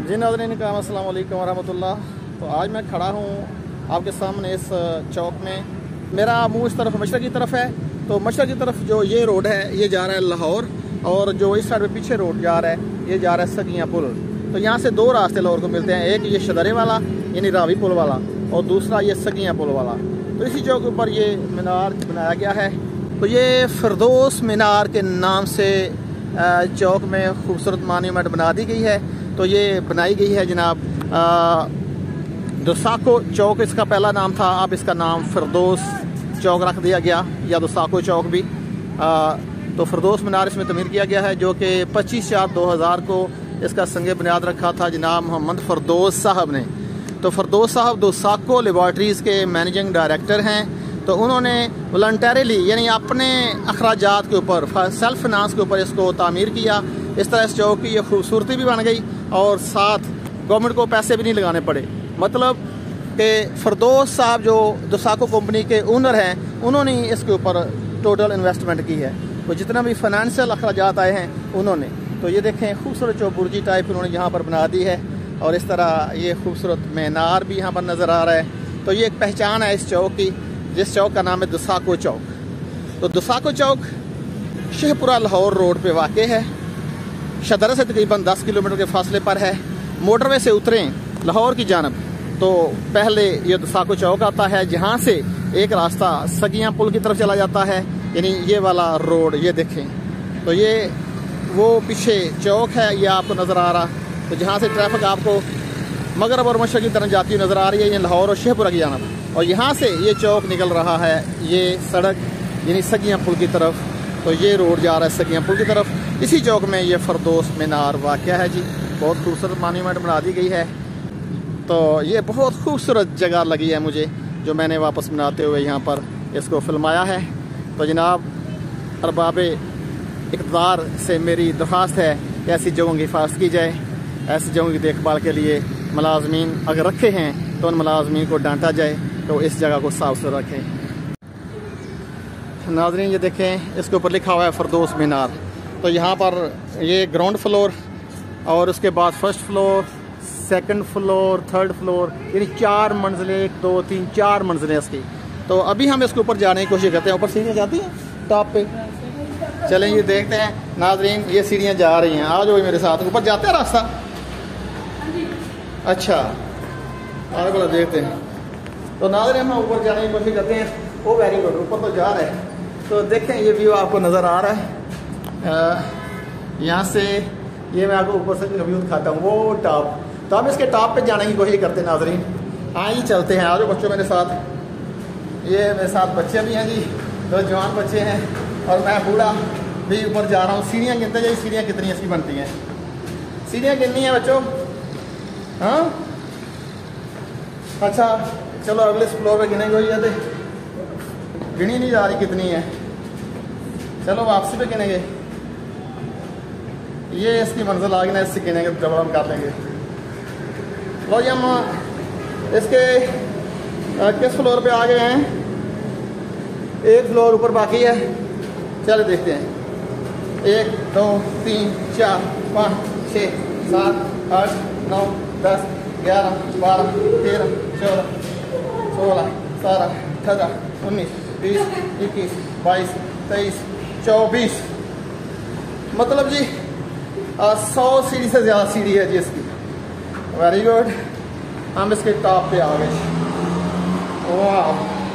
जी नाज़रीन अस्सलाम वालेकुम वरहमतुल्लाह। तो आज मैं खड़ा हूँ आपके सामने इस चौक में। मेरा मुंह इस तरफ मशरक़ की तरफ है, तो मशरक़ की तरफ जो ये रोड है ये जा रहा है लाहौर, और जो इस साइड पे पीछे रोड जा रहा है ये जा रहा है सगियाँ पुल। तो यहाँ से दो रास्ते लाहौर को मिलते हैं, एक ये शदरे वाला यानी रावी पुल वाला, और दूसरा ये सगियाँ पुल वाला। तो इसी चौक पर ये मीनार बनाया गया है। तो ये फिरदौस मीनार के नाम से चौक में खूबसूरत मॉन्यूमेंट बना दी गई है। तो ये बनाई गई है जनाब दुसाको चौक इसका पहला नाम था, अब इसका नाम फिरदौस चौक रख दिया गया, या दुसाको चौक भी। तो फिरदौस मीनार इसमें तमीर किया गया है, जो कि 25/4/2000 को इसका संग बुनियाद रखा था जनाब मोहम्मद फिरदौस साहब ने। तो फिरदौस साहब दुसाको लेबॉर्ट्रीज़ के मैनेजिंग डायरेक्टर हैं। तो उन्होंने वॉलंटरीली यानी अपने अखराजात के ऊपर, सेल्फ फिनांस के ऊपर इसको तामीर किया। इस तरह इस चौक की ये खूबसूरती भी बन गई और साथ गवर्नमेंट को पैसे भी नहीं लगाने पड़े। मतलब कि फिरदौस साहब जो दुसाको कंपनी के ओनर हैं, उन्होंने इसके ऊपर टोटल इन्वेस्टमेंट की है। तो जितना भी फाइनेंशियल अखराजात आए हैं उन्होंने। तो ये देखें खूबसूरत चौबुर्जी टाइप उन्होंने यहाँ पर बना दी है, और इस तरह ये खूबसूरत मीनार भी यहाँ पर नज़र आ रहा है। तो ये एक पहचान है इस चौक की, जिस चौक का नाम है दुसाको चौक। तो दुसाको चौक शेखपुरा लाहौर रोड पे वाक़ है। शदरा से तकरीबन 10 किलोमीटर के फासले पर है। मोटरवे से उतरें लाहौर की जानब तो पहले ये दुसाको चौक आता है, जहाँ से एक रास्ता सगियाँ पुल की तरफ चला जाता है, यानी ये वाला रोड ये देखें। तो ये वो पीछे चौक है, ये आपको नज़र आ रहा। तो जहाँ से ट्रैफिक आपको मगरब और मशरक़ की तरफ जाती हुई नज़र आ रही है, ये लाहौर और शेखपुरा की जानब। और यहाँ से ये चौक निकल रहा है, ये सड़क यानी सगियाँ पुल की तरफ। तो ये रोड जा रहा है सगियाँ पुल की तरफ। इसी चौक में ये फिरदौस मीनार वाक़या है जी। बहुत खूबसूरत मॉन्यूमेंट बना दी गई है। तो ये बहुत खूबसूरत जगह लगी है मुझे, जो मैंने वापस बनाते हुए यहाँ पर इसको फिल्माया है। तो जनाब अरबाब इक़्तिदार से मेरी दरख्वास्त है कि ऐसी जगहों की हिफाजत की जाए। ऐसी जगहों की देखभाल के लिए मुलाज़मीन अगर रखे हैं तो उन मुलाज़मीन को डांटा जाए, तो इस जगह को साफ सुथरा रखें। नाज़रीन ये देखें, इसके ऊपर लिखा हुआ है फिरदौस मीनार। तो यहाँ पर ये ग्राउंड फ्लोर, और उसके बाद first floor, second floor, third floor, यानी 4 मंजिलें, 1 2 3 4 मंजिलें इसकी। तो अभी हम इसके ऊपर जाने की कोशिश करते हैं। ऊपर सीढ़ियाँ जाती हैं टॉप पे, चलें ये देखते हैं। नाज़रीन ये सीढ़ियाँ जा रही हैं, आ जाओ मेरे साथ। ऊपर जाते हैं रास्ता, अच्छा आगे बोला देखते हैं। तो नाज़रीन हम ऊपर जाने की कोशिश करते हैं। वो वेरी गुड, ऊपर तो जा रहे हैं। तो देखें ये व्यू आपको नज़र आ रहा है। यहाँ से ये मैं आपको ऊपर से व्यू दिखाता हूँ, वो टॉप। तो हम इसके टॉप पे जाने की कोशिश करते हैं नाज़रीन। आइए चलते हैं, आ जाओ बच्चों मेरे साथ। ये मेरे साथ बच्चे भी हैं जी, 2 जवान बच्चे हैं, और मैं बूढ़ा भी ऊपर जा रहा हूँ। सीढ़ियाँ गिनते जाइए, सीढ़ियाँ कितनी ऐसी बनती हैं। सीढ़ियाँ गिननी है बच्चों, हाँ अच्छा चलो अगले फ्लोर पे गिनेंगे। ये गिनी नहीं जा रही कितनी है, चलो वापसी पे गिनेंगे। ये इसकी मंजिल आ गई ना, इससे गिनेंगे जब हम कर लेंगे। लो जी हम इसके किस फ्लोर पे आ गए हैं? 1 फ्लोर ऊपर बाकी है, चलो देखते हैं। 1 2 3 4 5 6 7 8 9 10 11 12 13 14 16 17 18 19 20 21 22 23 24, मतलब जी 100 सीढ़ी से ज़्यादा सीढ़ी है जी इसकी। वेरी गुड, हम इसके टॉप पे आ गए। वाह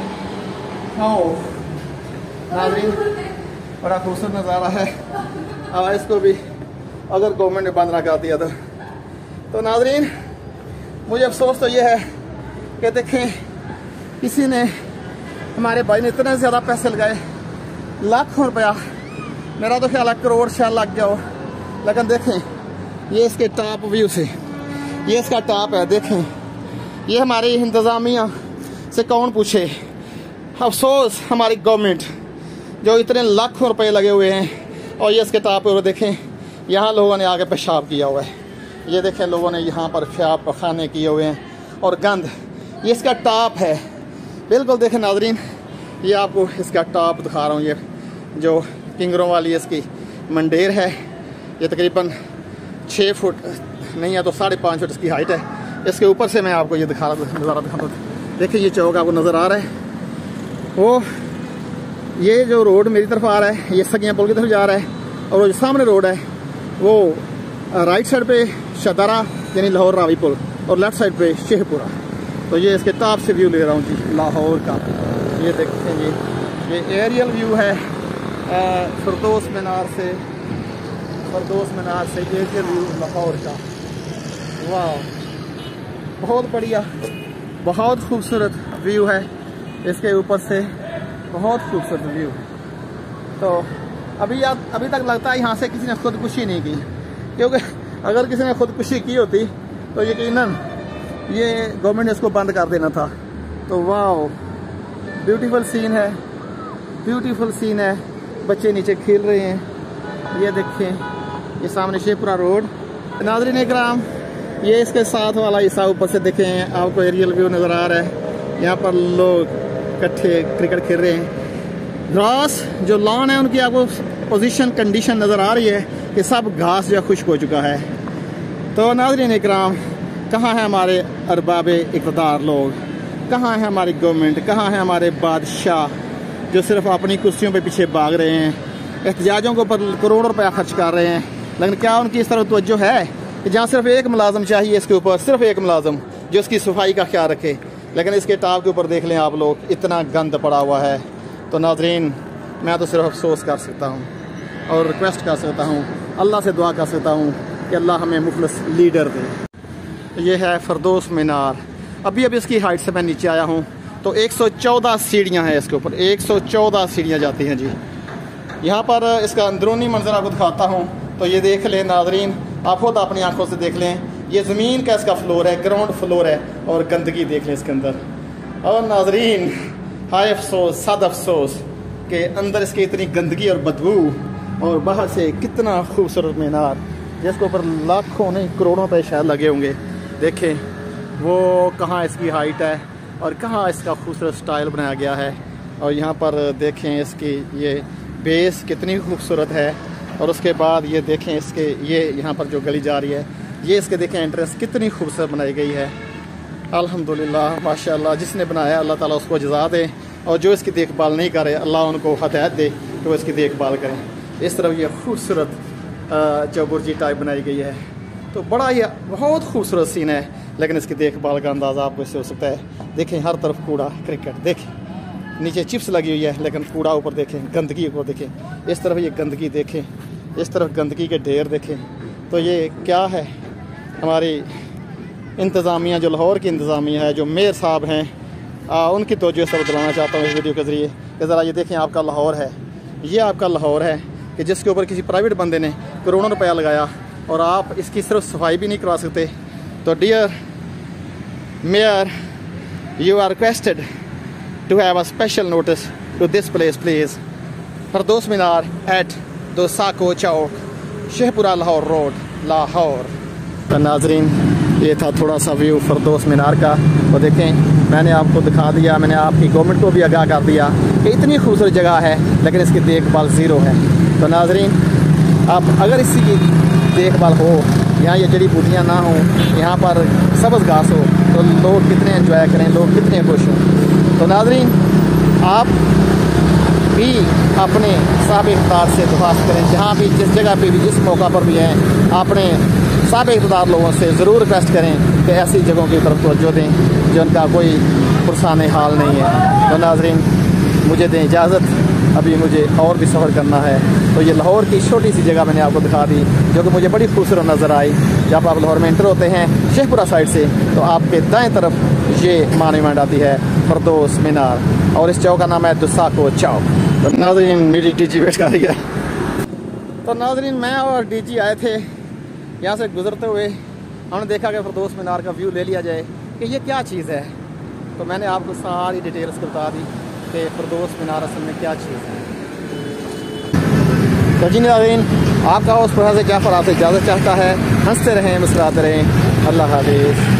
नाज़रीन बड़ा खूबसूरत नज़ारा है। इसको भी अगर गवर्नमेंट ने बंद ना कर दिया तो नाज़रीन मुझे अफसोस तो ये है कि देखें किसी ने, हमारे भाई ने इतने ज़्यादा पैसे लगाए, लाखों रुपया, मेरा तो ख्याल है करोड़ शायद लग जाओ। लेकिन देखें ये इसके टॉप व्यू से, ये इसका टॉप है। देखें ये हमारी इंतज़ामिया से कौन पूछे। अफसोस हमारी गवर्नमेंट जो इतने लाखों रुपए लगे हुए हैं, और ये इसके टॉप पर देखें यहाँ लोगों ने आगे पेशाब किया हुआ है। ये देखें लोगों ने यहाँ पर पेशाब पखाने किए हुए हैं, और गंद। ये इसका टॉप है बिल्कुल। देखें नाज़रीन ये आपको इसका टॉप दिखा रहा हूँ। ये जो किंगरों वाली इसकी मंडेर है, ये तकरीबन 6 फुट नहीं है तो 5.5 फीट इसकी हाइट है। इसके ऊपर से मैं आपको ये नज़ारा दिखाता हूँ। देखिए ये चौक आपको नज़र आ रहा है। वो ये जो रोड मेरी तरफ आ रहा है ये सगियां पुल की तरफ जा रहा है, और वो जो सामने रोड है वो राइट साइड पे शदारा यानी लाहौर रावी पुल, और लेफ्ट साइड पे शेखपुरा। तो ये इसके टॉप से व्यू ले रहा हूँ जी लाहौर का। ये देखते जी, ये एरियल व्यू है फिरदौस मीनार से एरियल व्यू लाहौर का। वाह, बहुत बढ़िया, बहुत खूबसूरत व्यू है इसके ऊपर से, बहुत खूबसूरत व्यू। तो अभी तक लगता है यहाँ से किसी ने खुदकुशी नहीं की, क्योंकि अगर किसी ने खुदकुशी की होती तो यकीनन ये गवर्नमेंट ने इसको बंद कर देना था। तो वाह, ब्यूटीफुल सीन है। बच्चे नीचे खेल रहे हैं। ये देखें, ये सामने शेखपुरा रोड। नाज़रीन इकराम, ये इसके साथ वाला हिस्सा ऊपर से देखें आपको एरियल व्यू नज़र आ रहा है। यहाँ पर लोग इकट्ठे क्रिकेट खेल रहे हैं। ग्रास जो लॉन है उनकी आपको पोजीशन कंडीशन नज़र आ रही है कि सब घास जो खुश्क हो चुका है। तो नाज़रीन इकराम, कहाँ है हमारे अरबाबे इक़्तिदार लोग, कहाँ है हमारी गवर्नमेंट, कहाँ है हमारे बादशाह जो सिर्फ अपनी कुर्सियों पे पीछे भाग रहे हैं, एहतजाजों के ऊपर करोड़ों रुपया खर्च कर रहे हैं, लेकिन क्या उनकी इस तरफ तवज्जो है कि जहाँ सिर्फ एक मुलाजम चाहिए इसके ऊपर, सिर्फ एक मुलाजम जो इसकी सफाई का ख्याल रखे। लेकिन इसके टॉप के ऊपर देख लें आप लोग, इतना गंद पड़ा हुआ है। तो नाज़रीन, मैं तो सिर्फ अफसोस कर सकता हूँ और रिक्वेस्ट कर सकता हूँ, अल्लाह से दुआ कर सकता हूँ कि अल्लाह हमें मुखलिस लीडर दे। ये है फिरदौस मीनार। अभी इसकी हाइट से मैं नीचे आया हूँ तो 114 सीढ़ियाँ हैं इसके ऊपर, 114 सीढ़ियाँ जाती हैं जी। यहाँ पर इसका अंदरूनी मंजर आपको दिखाता हूँ। तो ये देख लें नाज़रीन, आप खुद अपनी आंखों से देख लें, ये ज़मीन का इसका फ्लोर है, ग्राउंड फ्लोर है, और गंदगी देख लें इसके अंदर। और नाज़रीन, हाय अफसोस, सद अफसोस कि अंदर इसकी इतनी गंदगी और बदबू, और बाहर से कितना खूबसूरत मीनार जिसके ऊपर लाखों नहीं करोड़ों रुपए शायद लगे होंगे। देखें वो कहाँ इसकी हाइट है और कहाँ इसका खूबसूरत स्टाइल बनाया गया है। और यहाँ पर देखें इसकी ये बेस कितनी खूबसूरत है। और उसके बाद ये देखें इसके ये यहाँ पर जो गली जा रही है, ये इसके देखें एंट्रेंस कितनी खूबसूरत बनाई गई है। अल्हम्दुलिल्लाह, माशाल्लाह, जिसने बनाया अल्लाह ताला उसको जज़ा दे, और जो इसकी देखभाल नहीं करे अल्लाह उनको हदायत दे कि वो इसकी देखभाल करें। इस तरफ ये खूबसूरत चौबुर्जी टाइप बनाई गई है। तो बड़ा ही बहुत खूबसूरत सीन है, लेकिन इसकी देखभाल का अंदाज़ा आपको इससे हो सकता है। देखें हर तरफ कूड़ा क्रिकेट, देखें नीचे चिप्स लगी हुई है, लेकिन कूड़ा ऊपर देखें, गंदगी ऊपर देखें। इस तरफ ये गंदगी देखें, इस तरफ गंदगी के ढेर देखें। तो ये क्या है, हमारी इंतज़ामिया जो लाहौर की इंतज़ामिया है, जो मेयर साहब हैं, उनकी तवज्जो सब दिलाना चाहता हूँ इस वीडियो के ज़रिए कि ज़रा ये देखें आपका लाहौर है, ये आपका लाहौर है कि जिसके ऊपर किसी प्राइवेट बंदे ने करोड़ों रुपया लगाया और आप इसकी सिर्फ सफाई भी नहीं करवा सकते। तो dear mayor, you are requested to have a special notice to this place please. Firdous Minar at Dosako Chowk, Sheikhupura Lahore road, Lahore. तो नाजरीन, ये था थोड़ा सा व्यू फिरदौस मीनार का। तो देखें मैंने आपको दिखा दिया, मैंने आपकी गवर्नमेंट को भी आगाह कर दिया कि इतनी खूबसूरत जगह है लेकिन इसकी देखभाल ज़ीरो है। तो नाजरीन, आप अगर इसी की देखभाल हो, यहाँ ये जड़ी बूटियाँ ना हों, यहाँ पर सब्ज़ घास हो, तो लोग कितने एंजॉय करें, लोग कितने खुश हों। तो नाज़रीन, आप भी अपने साहब इक़्तिदार से दरख्वास्त करें, जहाँ भी जिस जगह पे भी जिस मौका पर भी हैं, अपने साहब इक़्तिदार लोगों से ज़रूर रिक्वेस्ट करें कि ऐसी जगहों की तरफ तवज्जो दें जिनका कोई पुरसान हाल नहीं है। तो नाज़रीन, मुझे दें इजाज़त, अभी मुझे और भी सफ़र करना है। तो ये लाहौर की छोटी सी जगह मैंने आपको दिखा दी जो कि मुझे बड़ी खूबसूरत नज़र आई। जब आप लाहौर में एंटर होते हैं शेखपुरा साइड से, तो आपके दाएं तरफ ये मॉन्यूमेंट आती है फिरदौस मीनार, और इस चौक का नाम है दोसाको चौक। तो नाज़रीन, मेरी डीजी वेट कर रही है। तो नाज़रीन, मैं और डीजी आए थे, यहाँ से गुजरते हुए हमने देखा कि फिरदौस मीनार का व्यू ले लिया जाए कि ये क्या चीज़ है। तो मैंने आपको सारी डिटेल्स बता दी कि फिरदौस मीनार असल में क्या चीज़ है। तो जी नाज़रीन, आपका उस तरह से जाफर आपसे इजाज़त चाहता है। हंसते रहें, मुस्कुराते रहें। अल्लाह हाफ़िज़।